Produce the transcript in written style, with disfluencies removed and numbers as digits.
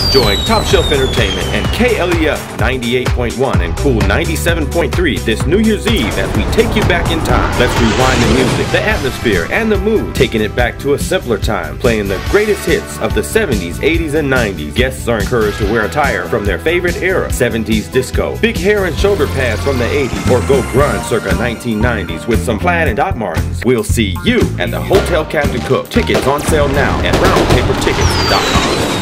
Enjoy Top Shelf Entertainment and KLEF 98.1 and Cool 97.3 this New Year's Eve as we take you back in time. Let's rewind the music, the atmosphere, and the mood, taking it back to a simpler time, playing the greatest hits of the 70s, 80s, and 90s. Guests are encouraged to wear attire from their favorite era, 70s disco, big hair and shoulder pads from the 80s, or go grunge circa 1990s with some plaid and Doc Martens. We'll see you at the Hotel Captain Cook. Tickets on sale now at roundpapertickets.com.